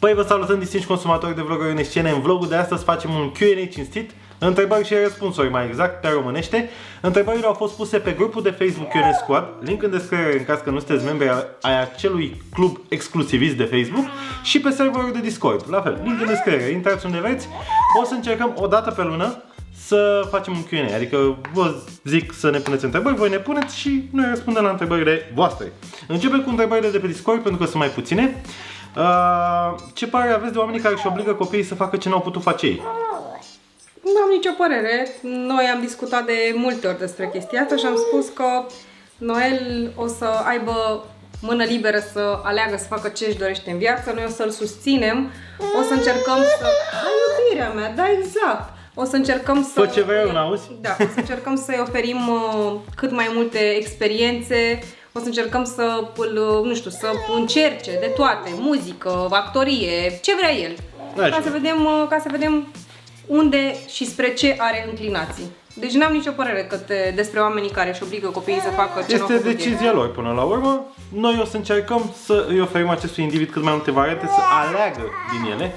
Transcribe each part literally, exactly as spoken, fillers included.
Păi vă salutăm, distinși consumatori de vloguri în scene. În vlogul de astăzi facem un Q and A cinstit, întrebări și răspunsuri, mai exact, pe românește. Întrebările au fost puse pe grupul de Facebook Q and A Squad, link în descriere în caz că nu sunteți membri ai acelui club exclusivist de Facebook, și pe serverul de Discord, la fel, link în descriere, intrați unde vreți. O să încercăm o dată pe lună să facem un Q and A, adică vă zic să ne puneți întrebări, voi ne puneți și noi răspundem la întrebările voastre. Începem cu întrebările de pe Discord, pentru că sunt mai puține. Uh, ce părere aveți de oamenii care își obligă copiii să facă ce n-au putut face ei? Nu am nicio părere. Noi am discutat de multe ori despre chestia asta și am spus că Noel o să aibă mână liberă să aleagă să facă ce își dorește în viață. Noi o să-l susținem, o să încercăm să... Hai, iubirea mea, da, exact! O să încercăm să... Tot ce vreau, n-auzi? Da, o să încercăm să-i oferim uh, cât mai multe experiențe. O să încercăm să îl, nu știu, să încerce de toate, muzică, actorie, ce vrea el. Ca să vedem, ca să vedem unde și spre ce are înclinații. Deci n-am nicio părere câte, despre oamenii care își obligă copiii să facă ce Este decizia lor până la urmă. Noi o să încercăm să îi oferim acestui individ cât mai multe variante, să aleagă din ele.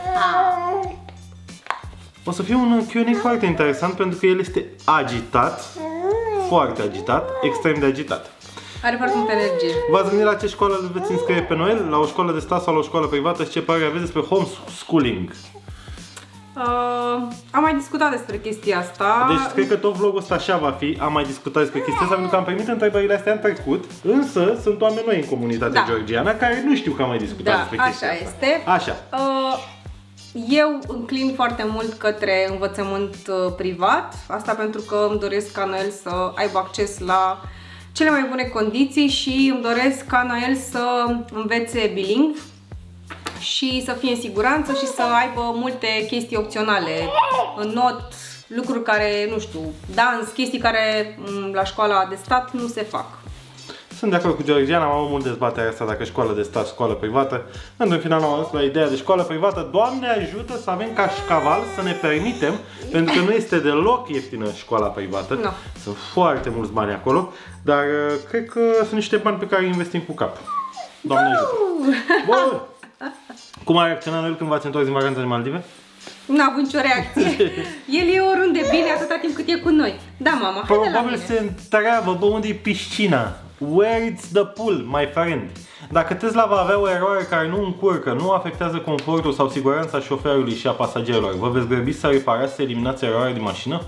O să fie un Q and A foarte interesant pentru că el este agitat, foarte agitat, extrem de agitat. Are foarte multă energie. V-ați gândit la ce școală îl veți înscrie pe Noel? La o școală de stat sau la o școală privată? Și ce părere aveți despre homeschooling? Uh, am mai discutat despre chestia asta. Deci cred că tot vlogul ăsta așa va fi. Am mai discutat despre chestia asta pentru că am primit întrebările astea în trecut. Însă sunt oameni noi în comunitatea da. georgiană care nu știu că am mai discutat da, despre chestia așa asta. este. Așa. Uh, eu înclin foarte mult către învățământ uh, privat. Asta pentru că îmi doresc ca Noel să aibă acces la cele mai bune condiții și îmi doresc ca Noel să învețe bilingv și să fie în siguranță și să aibă multe chestii opționale, în not, lucruri care, nu știu, dans, chestii care la școala de stat nu se fac. Sunt de acord cu Georgiana, am avut mult dezbaterea asta dacă școală de stat, școală privată. Într-un final am ajuns la ideea de școală privată. Doamne ajută să avem cașcaval, să ne permitem, pentru că nu este deloc ieftină școala privată. No. Sunt foarte mulți bani acolo, dar cred că sunt niște bani pe care îi investim cu cap. Doamne ajută! Bun! Cum a reacționat Noel când v-ați întors din vacanță în Maldive? N-a avut nicio reacție. El e oriunde bine atâta timp cât e cu noi. Da, mama, haide la mine. Probabil se întreabă, bă, unde e piscina? Where is the pool, my friend? Dacă Tesla va avea o eroare care nu încurcă, nu afectează confortul sau siguranța șoferului și a pasagerilor, vă veți grăbi să reparați, să eliminați eroarea din mașină?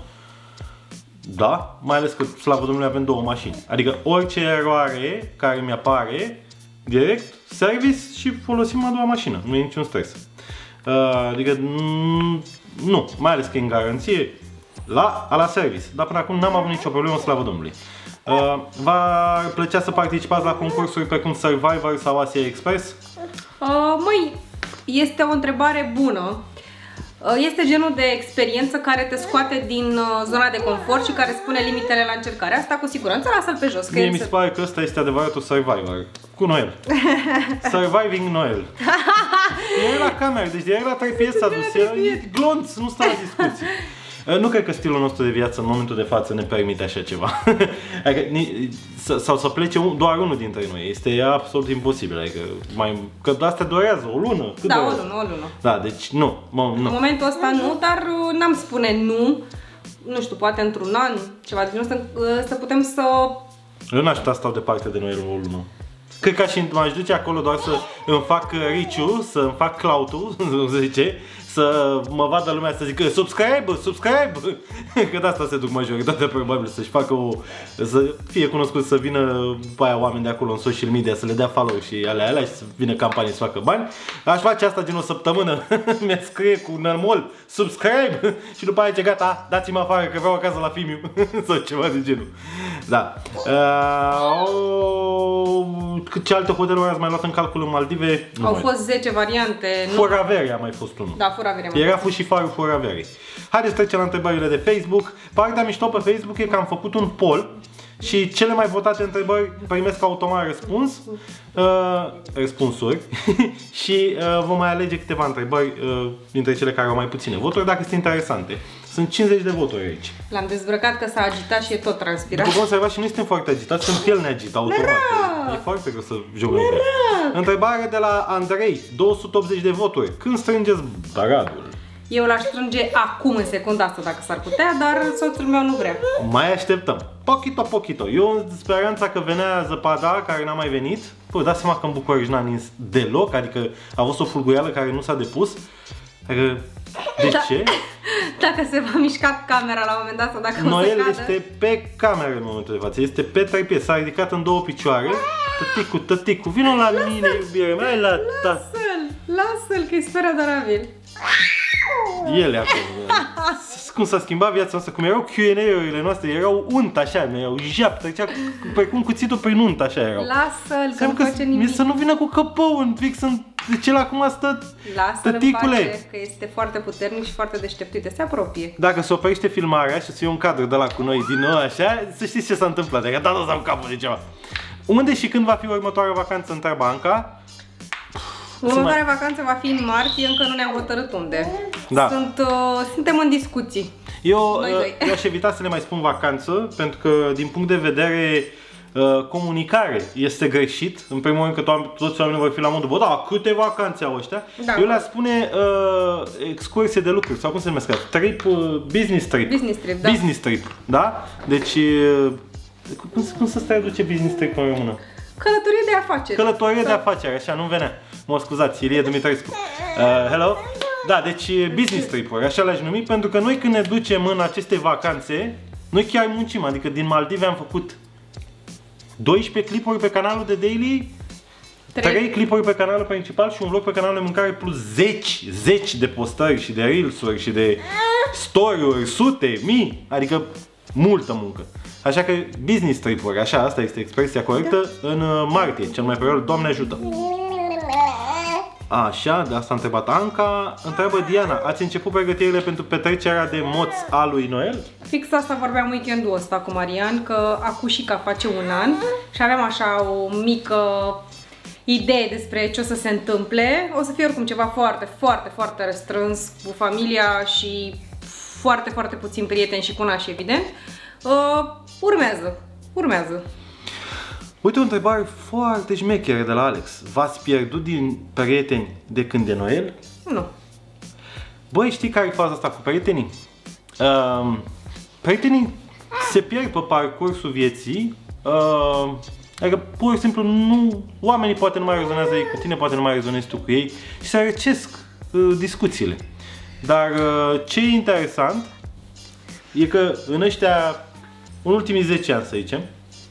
Da, mai ales că, slavă Domnului, avem două mașini. Adică orice eroare care mi-apare, direct, service și folosim a doua mașină. Nu e niciun stres. Adică, nu, mai ales că e în garanție, la, la service. Dar până acum n-am avut nicio problemă, slavă Domnului. Uh, V-ar plăcea să participați la concursuri precum Survivor sau Asia Express? Uh, măi, este o întrebare bună. Uh, este genul de experiență care te scoate din uh, zona de confort și care spune limitele la încercare. Asta cu siguranță, lasă-l pe jos. Mie mi se pare că ăsta este adevăratul Survivor. Cu Noel. Surviving Noel. E la cameră, deci de la trei piese s-a dus. E glonț, nu stă la discuții. Nu cred că stilul nostru de viață în momentul de față ne permite așa ceva. Sau să plece doar unul dintre noi. Este absolut imposibil. Adică mai, că astea durează o lună. Cât da, durează? o lună, o lună. Da, deci nu. nu. În momentul ăsta nu, dar n-am spune nu. Nu știu, poate într-un an, ceva de genul, să, să putem să... Eu n-aș putea stau departe de noi o lună. Cred că și m-aș duce acolo doar să îmi fac reach-ul, să îmi fac clout-ul, să zice, să mă vadă lumea să zică subscribe, subscribe. Că de asta se duc majoritatea probabil, să-și facă o, să fie cunoscut, să vină pe aia oameni de acolo în social media, să le dea follow și alea alea și să vină campanii să facă bani. Aș face asta gen o săptămână, mi-a scrie cu nărmol subscribe și după aia ce gata, dați-mă afară că vreau acasă la Fimiu sau ceva de genul. Da. Uh, oh, ce alte hoteluri ați mai luat în calcul în Maldive? Au fost zece variante. Foraveria a mai fost unul. Da, Foraveria. Era fușifarul Foraverii. Haideți să trecem la întrebările de Facebook. Partea mișto pe Facebook e că am făcut un poll și cele mai votate întrebări primesc automat răspuns, uh, răspunsuri și uh, vom mai alege câteva întrebări uh, dintre cele care au mai puține voturi, dacă sunt interesante. Sunt cincizeci de voturi aici. L-am dezbrăcat că s-a agitat și e tot transpirat. După cum observați și noi suntem foarte agitați, când el ne agită automat. E foarte greu să jocăm. Întrebare de la Andrei, două sute optzeci de voturi. Când strângeți bradul? Eu l-aș strânge acum, în secunda asta, dacă s-ar putea, dar soțul meu nu vrea. Mai așteptăm. Pochito, pochito. Eu în speranța că venea zăpada, care n-a mai venit. Păi, dați seama că în București n-a nins deloc, adică a fost o fulguială care nu s-a depus. Adică, de da. ce? Dacă se va mișca camera la un moment dat sau dacă Noel o să cadă. este pe cameră în momentul de față, este pe trei piese, s-a ridicat în două picioare. Tăticu, tăticu, vină la lasă, mine, iubire mea, la ta. Lasă-l, lasă-l, că e super adorabil. Ele acolo. Cum s-a schimbat viața noastră, cum erau Q and A-urile noastre, erau unt așa, erau jap, trecea precum cuțitul prin unt, așa erau. Lasă-l, că nu face nimic. Să nu vină cu căpău în fix în... Deci el acum stă, Lasă-l tăticule. în pace, că este foarte puternic și foarte deștept. Uite, se apropie. Dacă se oprește filmarea și să fie un cadru de la cu noi din nou așa, să știți ce s-a întâmplat, adică dat să-mi capul de ceva. Unde și când va fi următoarea vacanță, întreabă Anca? Următoarea vacanță va fi în martie, încă nu ne-am hotărât unde. Da. Sunt, uh, suntem în discuții. Eu, Noi doi. eu aș evita să le mai spun vacanță, pentru că din punct de vedere uh, comunicare este greșit. În primul rând că to toți oamenii vor fi la modul, bă, da, câte vacanțe au ăștia? Da. Eu le-aș spune uh, excursie de lucruri, sau cum se numesc? Trip, uh, business trip. Business trip, da. Business trip, da? Deci, uh, cum, cum să se traduce business trip în română? Călătorie de afaceri. Călătorie de afaceri, așa, nu venea. Mă scuzați, Ilie Dumitrescu. Uh, hello? Da, deci business trip-uri, așa le-aș numi, pentru că noi când ne ducem în aceste vacanțe, noi chiar muncim, adică din Maldive am făcut doisprezece clipuri pe canalul de daily, trei clipuri pe canalul principal și un vlog pe canalul de mâncare plus zeci, zeci de postări și de reels-uri și de story-uri, sute, mii, adică multă muncă. Așa că business trip-uri, așa, asta este expresia corectă, în martie, cel mai probabil, Doamne ajută. Așa, de asta a întrebat Anca. Întreabă Diana, ați început pregătirile pentru petrecerea de moți a lui Noel? Fix asta vorbeam weekendul ăsta cu Marian, că Acușica face un an și aveam așa o mică idee despre ce o să se întâmple. O să fie oricum ceva foarte, foarte, foarte restrâns cu familia și foarte, foarte puțin prieteni și cunași, evident. Uh, urmează, urmează. Uite o întrebare foarte șmecheră de la Alex. V-ați pierdut din prieteni de când e Noel? Nu. Băi, știi care e faza asta cu prietenii? Uh, prietenii se pierd pe parcursul vieții. Uh, adică pur și simplu nu, oamenii poate nu mai rezonează ei cu tine, poate nu mai rezonezi tu cu ei și se răcesc uh, discuțiile. Dar uh, ce e interesant e că în ăștia, în ultimii zece ani să zicem,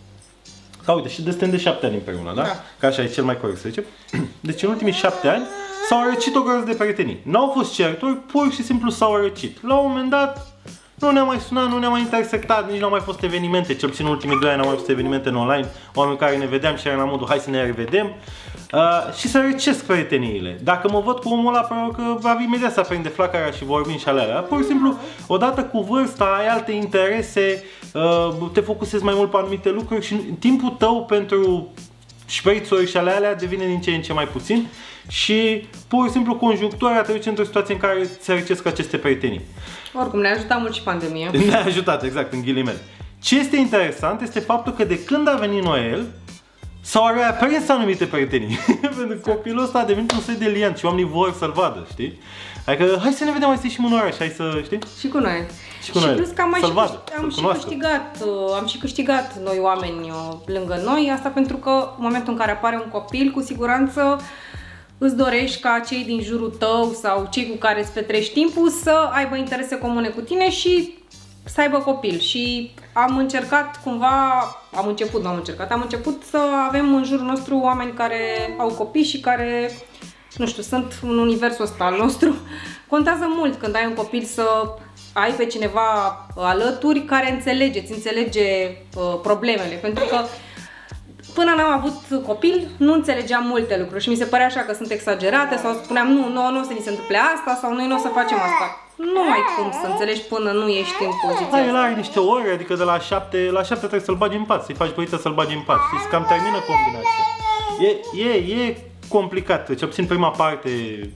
sau uite, și de de șapte ani împreună, da? Da. Că așa e cel mai corect să zicem. Deci în ultimii șapte ani s-au răcit o groază de prietenii. N-au fost certuri, pur și simplu s-au răcit. La un moment dat nu ne-a mai sunat, nu ne-a mai intersectat, nici nu au mai fost evenimente, cel puțin în ultimii doi ani nu au mai fost evenimente în online, oameni care ne vedeam și eram la modul, hai să ne revedem. Uh, și să răcesc prieteniile. Dacă mă văd cu omul ăla, probabil că va imediat să aprinde flacăra și vorbim și alea. Pur și simplu, odată cu vârsta, ai alte interese, uh, te focusezi mai mult pe anumite lucruri și timpul tău pentru șprițuri și alea, alea devine din ce în ce mai puțin și pur și simplu conjunctura te duce într-o situație în care se răcesc aceste prietenii. Oricum, ne-a ajutat mult și pandemia. Ne-a ajutat, exact, în ghilimele. Ce este interesant este faptul că de când a venit Noel, s-au reaprins anumite prietenii. Pentru că copilul ăsta a devenit un soi de liant și oamenii vor să-l vadă, știi? Adică, hai să ne vedem, hai să ieșim în oraș, hai să, știi? Și cu noi. Și cu noi. Și plus că am, mai și, vadă, am și câștigat, am și câștigat noi oameni lângă noi, asta pentru că în momentul în care apare un copil, cu siguranță îți dorești ca cei din jurul tău sau cei cu care îți petrești timpul să aibă interese comune cu tine și să aibă copil. Și am încercat cumva, am început, nu am încercat, am început să avem în jurul nostru oameni care au copii și care, nu știu, sunt în universul ăsta al nostru. Contează mult când ai un copil să ai pe cineva alături care înțelege, îți înțelege uh, problemele, pentru că până n-am avut copil, nu înțelegeam multe lucruri și mi se părea așa că sunt exagerate sau spuneam nu, nu, nu o să ni se întâmple asta sau noi nu o să facem asta. Nu ai cum să înțelegi până nu ești în poziția Hai, asta. el are niște ore, adică de la șapte, la șapte trebuie să-l bagi în pat, să-i faci băiță să-l bagi în pat. Și cam termină combinația. E, e, e complicat, cel puțin prima parte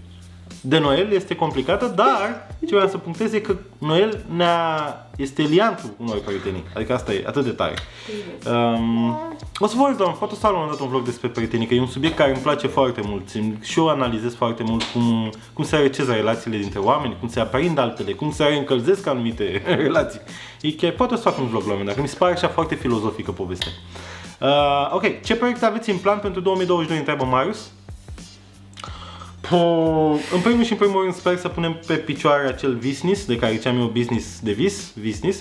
de Noel este complicată, dar ce vreau să punctez e că Noel ne-a, este liantul unor prietenii. Adică asta e atât de tare. Um, o să vorbesc, doamne, poate o să am dat un vlog despre prietenii, că e un subiect care îmi place foarte mult. Și eu analizez foarte mult cum, cum se receză relațiile dintre oameni, cum se aprind altele, cum se reîncălzesc anumite relații. E chiar, poate o să fac un vlog la un moment dat, că mi se pare așa foarte filozofică povestea. Uh, ok, ce proiecte aveți în plan pentru două mii douăzeci și doi, întreabă Marius? În primul și în primul rând sper să punem pe picioare acel business, de care ziceam eu business de vis, business.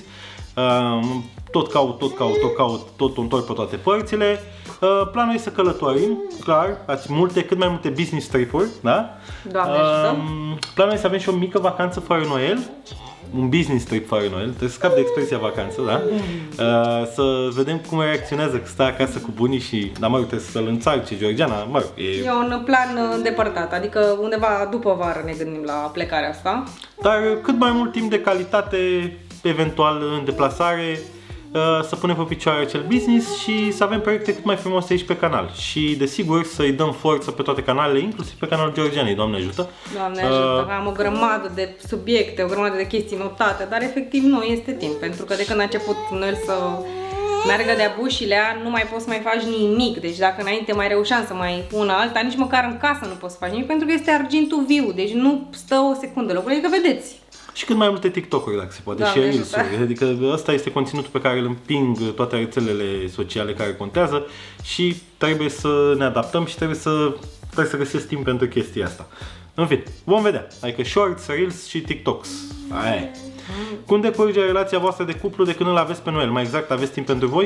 Tot caut, tot caut, tot caut, tot întorc pe toate părțile. Planul e să călătorim, clar, ați multe, cât mai multe business trip-uri, da? Doamne ajută. Planul e să avem și o mică vacanță fără Noel. Un business trip fără Noel, trebuie să scap de expresia vacanță, da? Uh, să vedem cum reacționează că stă acasă cu bunii și, dar mă rog, trebuie să-l înțarce Georgiana, mă rog, e... E un plan îndepărtat, adică undeva după vară ne gândim la plecarea asta. Dar cât mai mult timp de calitate, eventual în deplasare, să punem pe picioare acel business și să avem proiecte cât mai frumoase aici pe canal. Și desigur să-i dăm forță pe toate canalele, inclusiv pe canalul Georgianei, Doamne ajută. Doamne ajută, uh, am o grămadă de subiecte, o grămadă de chestii notate, dar efectiv nu este timp, pentru că de când a început Noel să meargă de-a bușilea, nu mai poți să mai faci nimic. Deci dacă înainte mai reușeam să mai pun alta, nici măcar în casă nu poți să faci nimic, pentru că este argintul viu, deci nu stă o secundă locul, adică vedeți. Și cât mai multe TikTok-uri, dacă se poate, Doamne și Reels-uri. Adică ăsta este conținutul pe care îl împing toate rețelele sociale care contează și trebuie să ne adaptăm și trebuie să, trebuie să găsesc timp pentru chestia asta. În fine, vom vedea. Adică Shorts, Reels și TikToks. Aia e. Cum decurge relația voastră de cuplu de când îl aveți pe Noel? Mai exact, aveți timp pentru voi?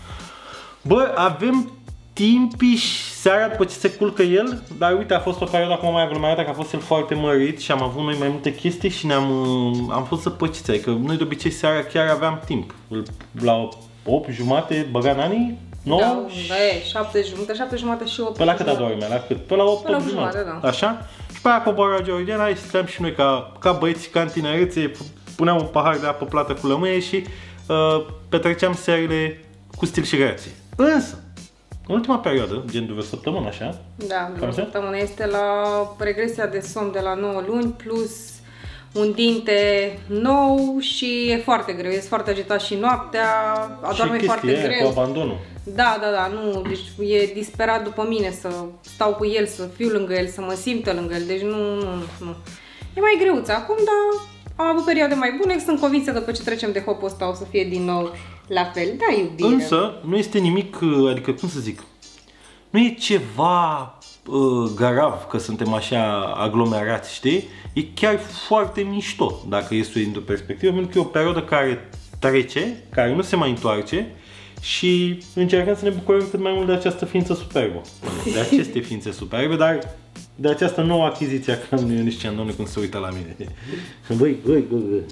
Bă, avem timpiși seara după ce se culcă el, dar uite, a fost o perioadă acum mai aglomerată, că a fost el foarte mărit și am avut noi mai multe chestii și ne-am am fost zăpăciți, adică noi de obicei seara chiar aveam timp. La opt jumate băga Nani, nouă? Da, da, e, șapte jumate, șapte jumate și opt. Pe la cât adormea? La cât? Pe la opt, opt jumate, da. Așa? Și pe aia cobora Georgiana și stăteam și noi ca, ca băieți, ca în tinerețe, puneam un pahar de apă plată cu lămâie și uh, petreceam serile cu stil și grație. Însă, în ultima perioadă, gen de o săptămână așa. Da, de o săptămână este la regresia de somn de la nouă luni plus un dinte nou și e foarte greu, e foarte agitat și noaptea, adorme foarte greu. greu. Cu abandonul. Da, da, da, nu, deci e disperat după mine să stau cu el, să fiu lângă el, să mă simtă lângă el, deci nu, nu, nu. E mai greuț acum, dar am avut perioade mai bune, sunt convinsă că după ce trecem de hopul ăsta o să fie din nou la fel, da, iubire. Însă, nu este nimic, adică, cum să zic, nu e ceva uh, grav că suntem așa aglomerați, știi? E chiar foarte mișto, dacă este într-o perspectivă, pentru că e o perioadă care trece, care nu se mai întoarce și încercăm să ne bucurăm cât mai mult de această ființă superbă. De aceste ființe superbe, dar de această nouă achiziție a cămnului Ioniscian, domnule, cum se uită la mine. Băi, băi, băi, băi.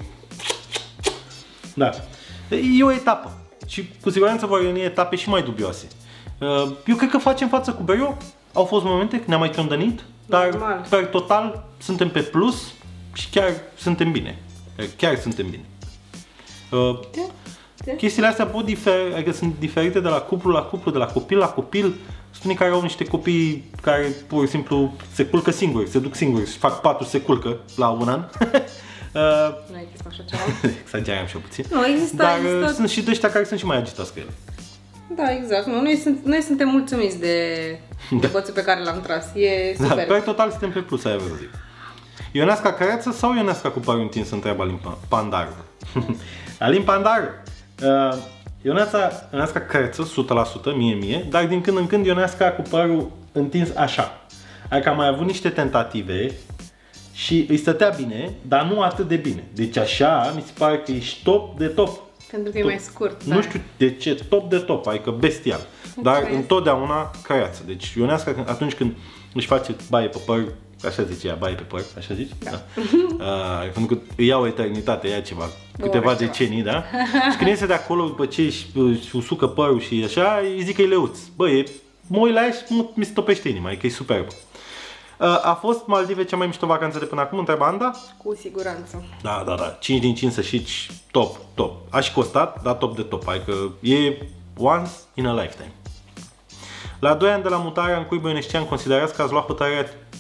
Da. E o etapă și cu siguranță vor veni etape și mai dubioase. Eu cred că facem față cu brio. Au fost momente când ne-am mai trândănit, dar normal, per total suntem pe plus și chiar suntem bine. Chiar suntem bine. Uh, chestiile astea pot diferi, adică sunt diferite de la cuplu la cuplu, de la copil la copil. Sunt unii care au niște copii care pur și simplu se culcă singuri, se duc singuri, fac patul, se culcă la un an. Uh, nu există așa ceva. Exageram și eu puțin. Nu, există, dar există... sunt și de ăștia care sunt și mai agitați că ele. Da, exact. Nu, noi, sunt, noi suntem mulțumiți de, de bățul pe care l-am tras. E super. Da, pe total suntem pe plus, aia vreau să zic. Ionesca Căreață sau Ionesca cu părul întins, întreabă Alin Pandaru. Alin Pandaru. Uh, Ionesca, Ionesca Căreață, o sută la sută, mie mie, dar din când în când Ionesca cu părul întins așa. Adică am mai avut niște tentative și îi stătea bine, dar nu atât de bine. Deci așa, mi se pare că ești top de top. Pentru că top. E mai scurt. Nu da. știu de ce, top de top, adică bestial. Dar okay. întotdeauna căreață. Deci Ionesca, atunci când își face baie pe păr, așa zice ea, baie pe păr, așa zici? Da. Da. Uh, pentru că îi ia o eternitate, ia ceva, câteva decenii, da? Și când iese de acolo, după ce își, își usucă părul și așa, îi zic că e leuț. Bă, e, mă uit la ea și mi se topește inima, e că e superb. A fost Maldive cea mai mișto vacanță de până acum? Întreabă Anda? Cu siguranță. Da, da, da. cinci din cinci să știți, top, top. A și costat, dar top de top. Adică e once in a lifetime. La doi ani de la mutarea în Cuibă Ionescian, considerați că ați luat hotărârea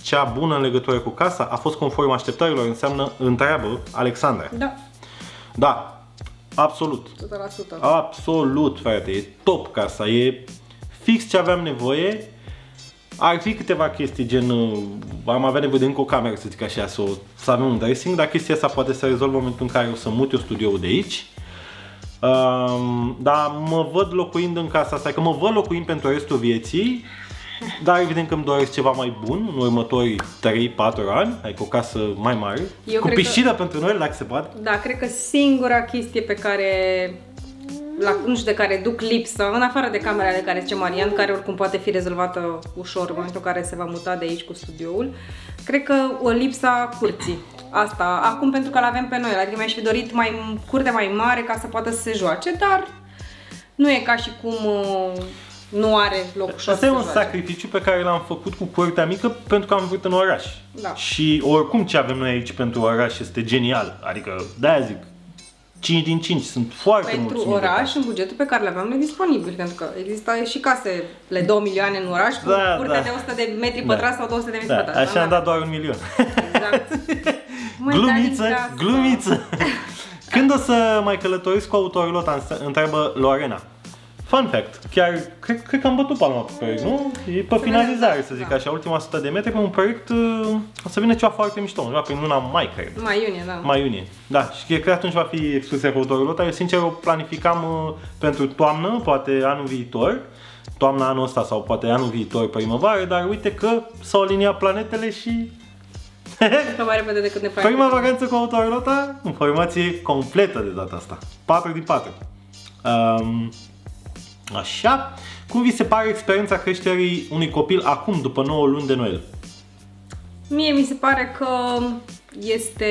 cea bună în legătură cu casa? A fost conform așteptărilor? Înseamnă, întreabă Alexandra. Da. Da, absolut. o sută la sută. Absolut, frate, e top casa, e fix ce aveam nevoie. Ar fi câteva chestii, gen, am avea nevoie de încă o cameră, să zic așa, să, să avem un dressing, dar chestia asta poate să rezolvă în momentul în care o să mut eu studioul de aici. Um, dar mă văd locuind în casa asta, că mă văd locuind pentru restul vieții, dar evident că îmi doresc ceva mai bun în următorii trei patru ani, adică o casă mai mare, eu cu piscină că... pentru noi, dacă se poate. Da, cred că singura chestie pe care, la, nu știu de care duc lipsă, în afară de camera de care zice Marian, care oricum poate fi rezolvată ușor în momentul în care se va muta de aici cu studioul, cred că o lipsa curții. Asta, acum pentru că l-avem pe noi, adică mi-aș fi dorit mai curte mai mare ca să poată să se joace, dar nu e ca și cum uh, nu are loc ușor. Asta e un sacrificiu pe care l-am făcut cu curtea mică pentru că am vrut în oraș. Da. Și oricum ce avem noi aici pentru oraș este genial, adică de-aia zic, cinci din cinci, sunt foarte mulți. Pentru oraș, în bugetul pe care l-aveam, nu e disponibil, pentru că există și casele două milioane în oraș cu da, curtea da. de o sută de metri pătrați da. sau două sute de metri da, pătrați. așa am dat doar un milion. Exact. Glumiță, glumiță. Când o să mai călătoriți cu autorolota, întreabă Lorena. Fun fact, chiar cred, cred că am bătut palma pe proiect, nu? E pe finalizare, să zic da. așa, ultima sută de metri, pe un proiect o să vină ceva foarte mișto, undeva prin luna mai, cred. Mai iunie, da. Mai iunie, da. Și cred că atunci va fi excursia cu autorolota. Eu sincer o planificam uh, pentru toamnă, poate anul viitor, toamna anul ăsta sau poate anul viitor, primăvară, dar uite că s-au aliniat planetele și... mai repede decât ne prima vacanță cu autorolota, informație completă de data asta. patru din patru. Um, Așa, cum vi se pare experiența creșterii unui copil acum, după nouă luni de Noel? Mie mi se pare că este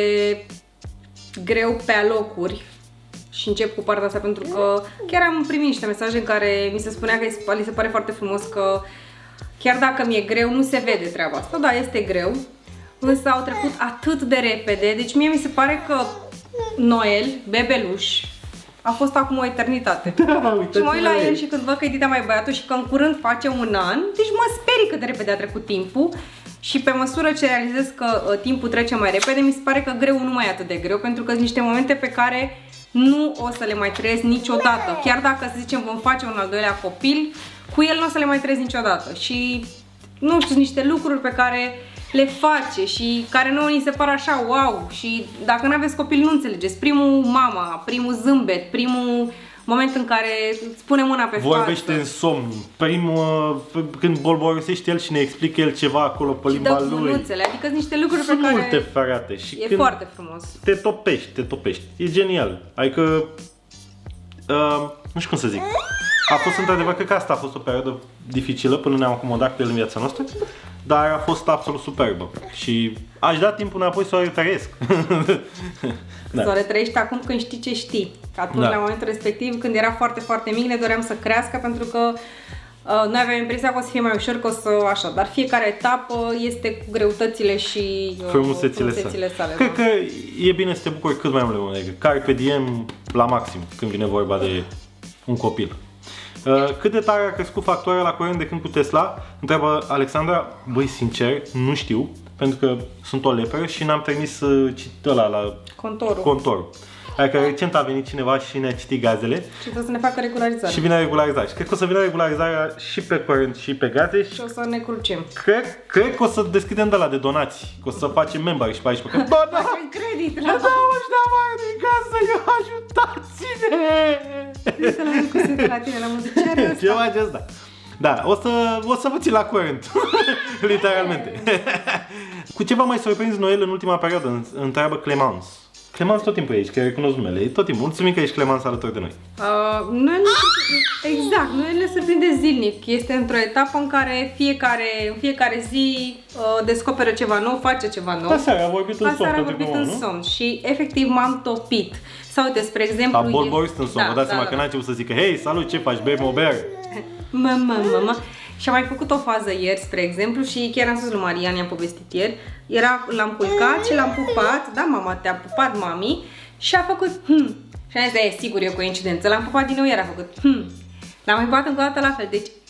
greu pe alocuri și încep cu partea asta pentru că chiar am primit niște mesaje în care mi se spunea că li se pare foarte frumos că chiar dacă mi-e greu, nu se vede treaba asta, da, este greu, însă au trecut atât de repede, deci mie mi se pare că Noel, bebeluș, a fost acum o eternitate. Da, și mă uit la el și când văd că e dita mai băiatul și că în curând face un an, deci mă sperii cât de repede a trecut timpul și pe măsură ce realizez că uh, timpul trece mai repede, mi se pare că greu nu mai e atât de greu, pentru că sunt niște momente pe care nu o să le mai trăiesc niciodată. Chiar dacă, să zicem, vom face un al doilea copil, cu el nu o să le mai trăiesc niciodată. Și, nu știu, niște lucruri pe care le face și care nouă ni se par așa wow și dacă nu aveți copil nu înțelegeți. Primul mama, primul zâmbet, primul moment în care îți pune mâna pe față. Vorbește în somn, primul, când bolborosește el și ne explică el ceva acolo pe limba lui. Mânuțele, adică sunt niște lucruri sunt pe care multe, frate, și e când foarte frumos. Te topești, te topești. E genial. Adică, uh, nu știu cum să zic. A fost într-adevăr, cred că asta a fost o perioadă dificilă până ne-am acomodat cu el în viața noastră, dar a fost absolut superbă și aș da timpul înapoi să o retrăiesc. Da. Să o retrăiești acum când știi ce știi. Atunci, da. la momentul respectiv, când era foarte, foarte mic, ne doream să crească pentru că uh, noi aveam impresia că o să fie mai ușor, că o să așa, dar fiecare etapă este cu greutățile și uh, frumusețile, frumusețile sale. sale. Cred da. că e bine să te bucuri cât mai mult, adică carpe diem la maxim când vine vorba de un copil. Uh, cât de tare a crescut factura la curent de când cu Tesla? Întreabă Alexandra. Băi, sincer, nu știu, pentru că sunt o leperă și n-am trimis uh, ăla la contorul. contorul. Adică recent a venit cineva și ne-a citit gazele. Și trebuie să ne facă regularizare. Și vine regularizarea. Și cred că o să vină regularizarea și pe curent și pe gaze. Și o să ne crucem. Cred, cred că o să deschidem de la de donații. Că o să facem member și pe aici. Că, bă, da, credit, da, da, ăștia mari din casă, eu ajutați-ne! Uite la mine cu sete la tine, la muzică. Ce are ăsta? Ceva de ăsta. Da, o să, o să vă țin la curent. Literalmente. Cu ce v-a mai surprins Noel în ultima perioadă? Întreabă Clemence. Clemence tot timpul e aici, că recunosc numele. E tot timpul. Mulțumim că ești Clemence alături de noi. Uh, noi ne, exact, noi ne surprinde zilnic. Este într-o etapă în care fiecare, în fiecare zi uh, descoperă ceva nou, face ceva nou. Aseară a vorbit în somn. Aseară a vorbit în somn și efectiv m-am topit. Sau uite, spre exemplu... A bolborist în somn, da, vă dați da, seama da, că da. n-a început să zică hei, salut, ce faci, bei o bere? Mama, mama. Și am mai făcut o fază ieri, spre exemplu, și chiar am spus lui Marian, i-am povestit ieri. Era, l-am culcat și l-am pupat, da, mama, te-a pupat mami, și a făcut hm. Și am zis, da, e sigur, e o coincidență. L-am pupat din nou, iar a făcut hm. L-am mai pupat încă o dată la fel, deci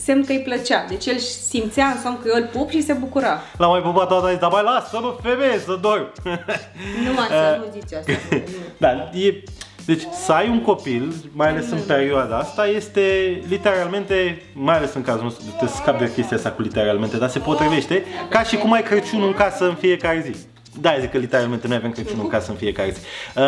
semn că îi plăcea. Deci el simțea în somn că eu îl pup și se bucura. L-am mai pupat toată azi, dar mai lasă-mă femeie să dorm. Nu mă, să nu zici asta. Da, e... Deci să ai un copil, mai ales în perioada asta, este literalmente, mai ales în cazul nostru, te scap de chestia asta cu literalmente, dar se potrivește ca și cum ai Crăciunul în casă în fiecare zi. Da, zic că literalmente noi avem Crăciunul în casă în fiecare zi.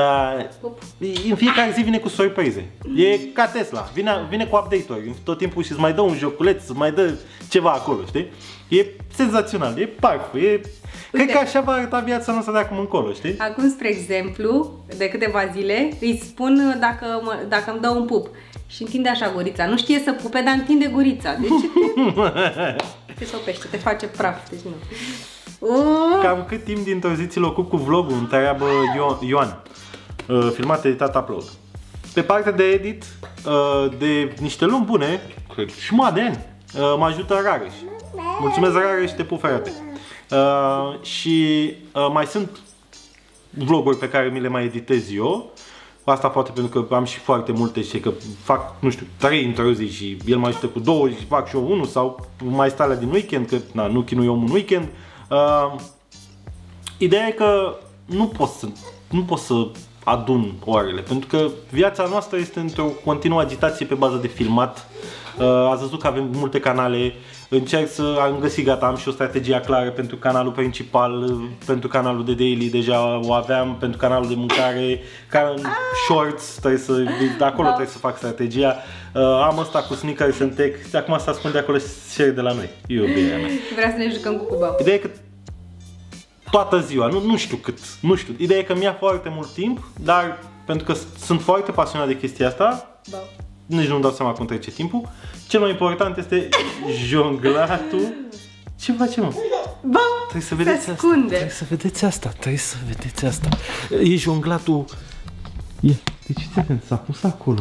Uh, în fiecare zi vine cu surprize. E ca Tesla, vine, vine cu update-uri, tot timpul și îți mai dă un joculeț, îți mai dă ceva acolo, știi? E senzațional, e parfum, e... Cred că așa va arăta viața noastră de acum încolo, știi? Acum, spre exemplu, de câteva zile, îi spun dacă, mă, dacă îmi dă un pup și întinde așa gurița. Nu știe să pupe, dar întinde gurița. Deci te, te sopește, te face praf, deci nu. Uh. Cam cât timp dintr-o zi ți-l ocup cu vlogul, întreabă Ioan. Uh, filmat, editat, upload. Pe partea de edit, uh, de niște luni bune, cred, jumătate de ani, uh, mă ajută Rareș. Mulțumesc, Rareș, te pup, frate. Uh, și uh, mai sunt vloguri pe care mi le mai editez eu. Asta poate pentru că am și foarte multe și că fac, nu știu, trei într-o zi și el mai ajută cu două și fac și eu unul sau mai starea din weekend, că na, nu chinui omul în weekend. Uh, ideea e că nu pot să, nu pot să adun orele, pentru că viața noastră este într-o continuă agitație pe bază de filmat. Uh, ați văzut că avem multe canale. Încerc să am găsit, gata, am și o strategie clară pentru canalul principal, pentru canalul de daily deja o aveam, pentru canalul de mâncare, canal shorts, trebuie să, de acolo trebuie să fac strategia. Uh, am ăsta cu Sneakers and Tech, acum se ascunde acolo share de la noi, iubirea mea. Vrea să ne jucăm cu Cuba. Ideea e că toată ziua, nu, nu știu cât, nu știu, ideea e că mi-a foarte mult timp, dar pentru că sunt foarte pasionat de chestia asta, da. Nici nu-mi dau seama cum trece timpul. Cel mai important este jonglatul. Ce face, mă? Bă, trebuie să vedeți se asta. ascunde. Trebuie să vedeți asta. Trebuie să vedeți asta. E jonglatul. E. Deci ce s-a pus acolo.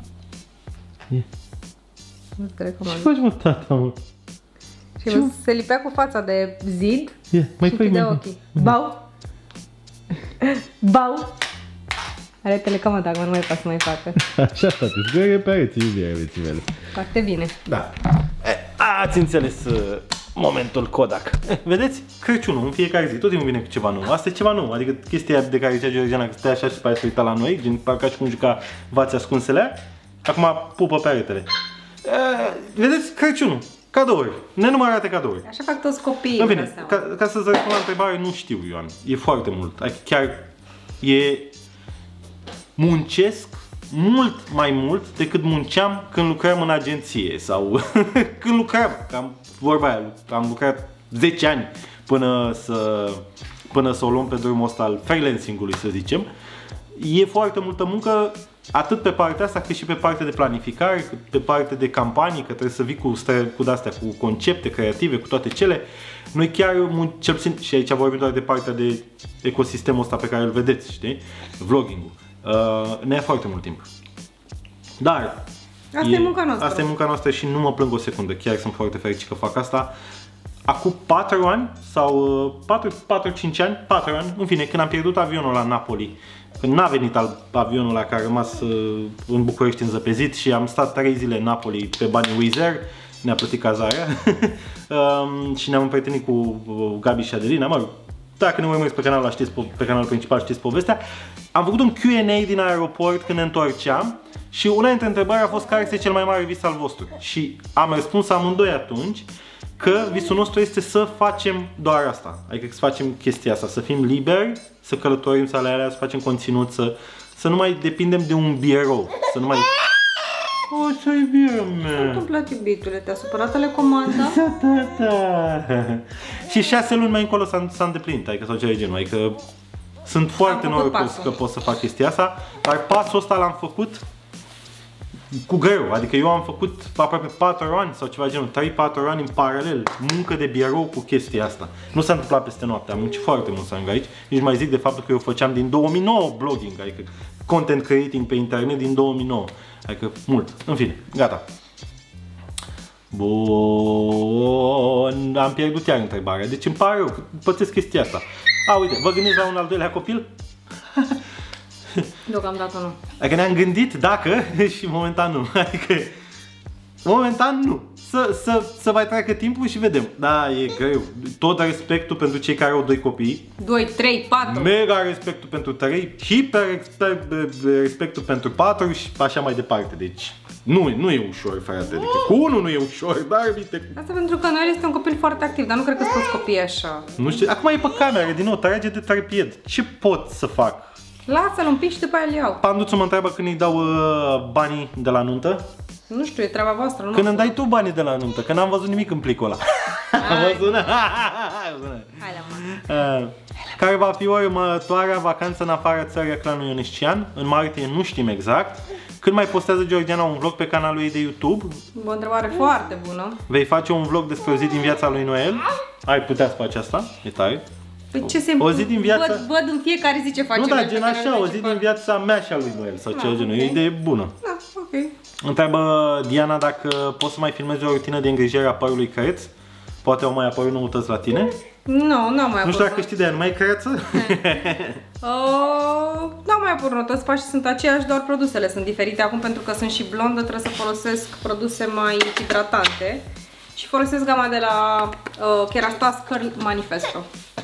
E. Nu cred că ce faci, mă, tata, mă? Și ce? Se lipea cu fața de zid. E. Mai și închidea ochii. Bau. Bau. Are telecamă dacă nu mai poate să mai facă. Așa, tati, zgârie pe areți, iubirea vieții mele. Foarte bine. Da. E, ați înțeles uh, momentul Kodak. E, vedeți? Crăciunul în fiecare zi, tot timpul vine cu ceva nou. Asta e ceva nou, adică chestia de care zicea Georgiana, că stai așa și pe aia să uita la noi, gen parcă și cum juca vați ascunselea, acum pupă pe aretele. E, vedeți? Crăciunul. Cadouri. Nenumărate cadouri. Așa fac toți copiii. În fine, ca, ca să-ți răspund la întrebare, nu știu, Ioan. E foarte mult. Adică chiar e... Muncesc mult mai mult decât munceam când lucram în agenție sau când lucram, că am, vorba aia, am lucrat zece ani până să, până să o luăm pe drumul ăsta al freelancing-ului, să zicem. E foarte multă muncă, atât pe partea asta cât și pe partea de planificare, cât pe partea de campanii, că trebuie să vii cu, cu de-astea, cu concepte creative, cu toate cele. Noi chiar, cel puțin, și aici vorbim doar de partea de ecosistemul ăsta pe care îl vedeți, știi? Vlogging-ul. Uh, ne ia foarte mult timp. Dar asta e, e munca noastră. Asta e munca noastră și nu mă plâng o secundă. Chiar sunt foarte fericit că fac asta. Acum patru ani sau patru cinci ani, patru ani, în fine, când am pierdut avionul la Napoli, când n-a venit avionul ăla care a rămas uh, în București înzăpezit și am stat trei zile în Napoli pe banii Wizz Air, ne-a plătit cazarea um, și ne-am împrietenit cu Gabi și Adelina, mă rog. Dacă ne urmăriți pe canalul, știți, pe canalul principal, știți povestea. Am făcut un Q and A din aeroport când ne întorceam și una dintre întrebări a fost care este cel mai mare vis al vostru. Și am răspuns amândoi atunci că visul nostru este să facem doar asta. Adică să facem chestia asta, să fim liberi, să călătorim, să alea, să facem conținut, să, să nu mai depindem de un birou, să nu mai... O, ce-i bine, mea! S-a întâmplat, iubitule, te-a supărat telecomanda? Da, da, da. Și șase luni mai încolo s-a îndeplinit, adică sau ceva de genul, adică sunt foarte norocos că pot să fac chestia asta, dar pasul ăsta l-am făcut cu greu, adică eu am făcut aproape patru ani sau ceva de genul, trei patru ani în paralel, muncă de birou cu chestia asta. Nu s-a întâmplat peste noapte, am muncit foarte mult să ajung aici, nici mai zic de faptul că eu făceam din două mii nouă blogging, adică content creating pe internet din două mii nouă. Adică mult. În fine, gata. Bun, am pierdut iar întrebarea. Deci îmi pare rău, pățesc chestia asta. A, uite, vă gândiți la un al doilea copil? Deocamdată nu. Adică ne-am gândit dacă și momentan nu. Adică Momentan nu. Să, să, să mai treacă timpul și vedem. Da, e greu. Tot respectul pentru cei care au doi copii. doi, trei, patru. Mega respectul pentru trei. Hiper respectul pentru patru și așa mai departe. Deci nu, nu e ușor, frate. Adică cu unul nu e ușor, dar uite. Asta pentru că Noel este un copil foarte activ, dar nu cred că sunt toți copiii așa. Nu știu, acum e pe cameră, din nou, trage de trepied. Ce pot să fac? Lasă-l un pic și după aia îl iau. Panduțul mă întreabă când îi dau uh, banii de la nuntă. Nu știu, e treaba voastră, nu. Când îmi dai tu banii de la nuntă, că n-am văzut nimic în plicul ăla. Am văzut? Hai la mă. Care va fi următoarea vacanță în afara țării a clanului Ionescian? În martie nu știm exact. Când mai postează Georgiana un vlog pe canalul ei de YouTube? O întrebare foarte bună. Vei face un vlog despre o zi din viața lui Noel? Ai putea să faci asta? E tare. Păi ce se O zi din viața... văd, văd în fiecare zi ce face. Nu, da, Noel gen pe care așa, îl o face zi pe- din viața mea și a lui Noel sau Da, ceva genul. ok. E o idee bună. Da, ok. Întreabă Diana dacă poți să mai filmezi o rutină de îngrijire a părului creț. Poate au mai apărut noutăți la tine. Nu, nu am mai Nu știu dacă apărut. știi de ea, nu mai e creață? Uh, nu am mai apărut, toți pașii sunt aceiași, doar produsele sunt diferite. Acum pentru că sunt și blondă trebuie să folosesc produse mai hidratante. Și folosesc gama de la uh, Kerastase Curl Manifesto.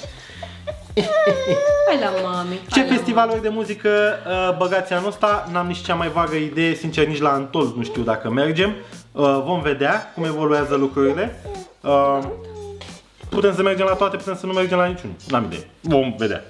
Hai la mami. Ce hai la festivaluri de muzică uh, băgați anul ăsta? N-am nici cea mai vagă idee, sincer nici la Antol nu știu dacă mergem. Uh, vom vedea cum evoluează lucrurile. Uh, putem să mergem la toate, putem să nu mergem la niciunul. N-am idee. Vom vedea.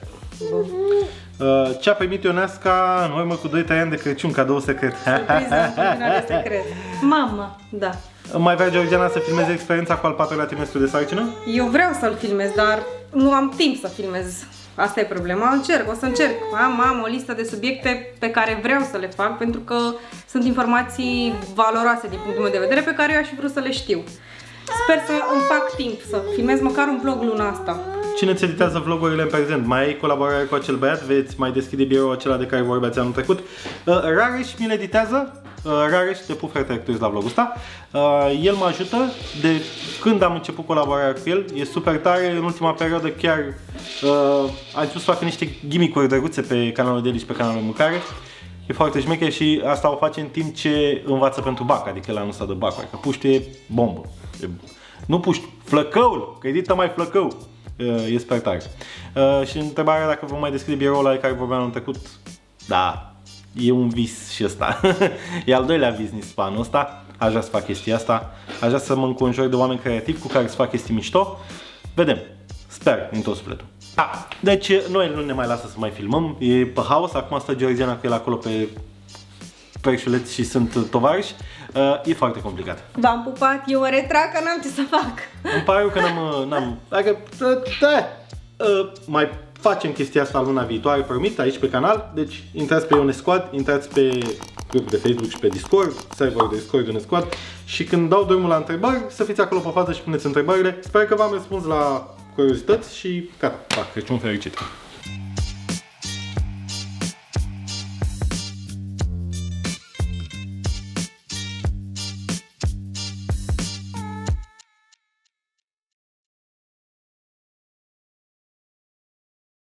Uh, ce a primit Ionesca în urmă cu doi trei ani de Crăciun, cadou secret. Surpriză, în continuare secret. Mama, da. Mai vrea Georgiana să filmeze experiența cu al patrulea trimestru de sarcină? Eu vreau să-l filmez, dar nu am timp să filmez. Asta e problema. Încerc, o să încerc. Am, am o listă de subiecte pe care vreau să le fac pentru că sunt informații valoroase din punctul meu de vedere pe care eu aș fi vrut să le știu. Sper să îmi fac timp să filmez măcar un vlog luna asta. Cine îți editează vlogurile în prezent? Mai ai colaborare cu acel băiat? Veți mai deschide biroul acela de care vorbeați anul trecut? Uh, Rareș mi le editează. Uh, Rareș, te pup, frate, actorezi la vlogul ăsta. Uh, el mă ajută de când am început colaborarea cu el. E super tare. În ultima perioadă chiar uh, a început să facă niște gimmick-uri drăguțe pe canalul de el și pe canalul Mâncare. E foarte șmecher și asta o face în timp ce învață pentru bac, adică el anul ăsta de bac. Adică puști e bombă. E, nu puști, flăcăul, că edită mai flăcău. E super tare. Uh, și întrebarea dacă vom mai deschide biroul ăla de care vorbeam anul trecut. Da, e un vis și ăsta. E al doilea business pe anul ăsta. Aș vrea să fac chestia asta. Aș vrea să mă înconjur de oameni creativi cu care să fac chestii mișto. Vedem. Sper din tot sufletul. Da. Deci noi nu ne mai lasă să mai filmăm. E pe haos. Acum stă Georgiana cu el acolo pe perșuleț și sunt tovarăși. Uh, e foarte complicat. V-am pupat, eu o retrag că n-am ce să fac. Îmi pare rău că n-am... n-am dacă, da, uh, mai facem chestia asta luna viitoare, promit, aici pe canal. Deci intrați pe Ionesquad, intrați pe grupul de Facebook și pe Discord, serverul de Discord Ionesquad. Și când dau drumul la întrebări, să fiți acolo pe față și puneți întrebările. Sper că v-am răspuns la curiozități și gata, da, Crăciun fericit!